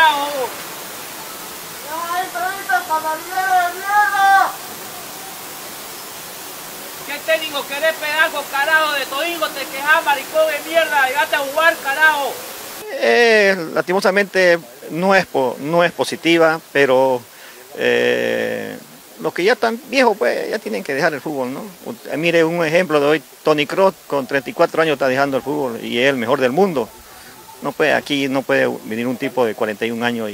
carajo! ¡Ay, camarillero de mierda! ¿Qué técnico querés pedazo, carajo? De todingo te quejas, maricón de mierda, llegate a jugar, carajo. Lastimosamente no es positiva, pero los que ya están viejos pues ya tienen que dejar el fútbol, ¿no? Mire un ejemplo de hoy, Toni Kroos con 34 años está dejando el fútbol y es el mejor del mundo. Aquí no puede venir un tipo de 41 años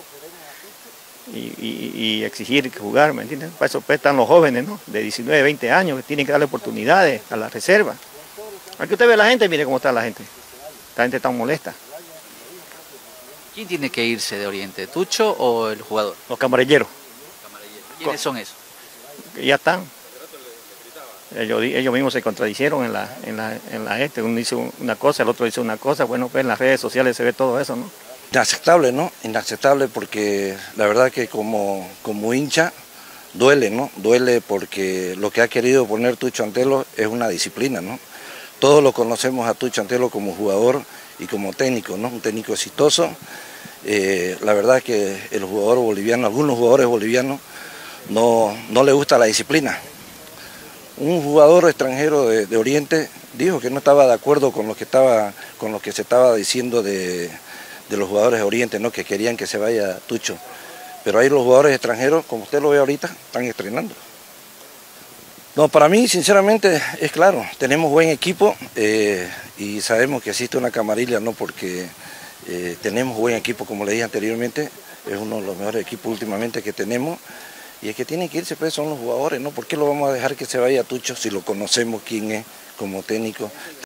y exigir jugar, ¿me entiendes? Para eso pues están los jóvenes, ¿no? De 19, 20 años que tienen que darle oportunidades a la reserva. Aquí usted ve la gente, mire cómo está la gente. La gente está molesta. ¿Quién tiene que irse de Oriente, Tucho o el jugador? Los camarilleros. ¿Quiénes son esos? Que ya están. Ellos mismos se contradicieron en la gente. Uno dice una cosa, el otro dice una cosa. Bueno, pues en las redes sociales se ve todo eso, ¿no? Inaceptable, ¿no? Inaceptable porque la verdad que como hincha duele, ¿no? Duele porque lo que ha querido poner Tucho Antelo es una disciplina, ¿no? Todos lo conocemos a Tucho Antelo como jugador y como técnico, ¿no? Un técnico exitoso. La verdad que el jugador boliviano, algunos jugadores bolivianos no le gusta la disciplina. Un jugador extranjero de Oriente dijo que no estaba de acuerdo con lo que se estaba diciendo de los jugadores de Oriente, ¿no? Que querían que se vaya Tucho. Pero ahí los jugadores extranjeros, como usted lo ve ahorita, están estrenando. No, para mí, sinceramente, es claro, tenemos buen equipo y sabemos que existe una camarilla, ¿no? Porque tenemos buen equipo, como le dije anteriormente, es uno de los mejores equipos últimamente que tenemos. Y el que tiene que irse pues son los jugadores, ¿no? ¿Por qué lo vamos a dejar que se vaya Tucho si lo conocemos quién es como técnico?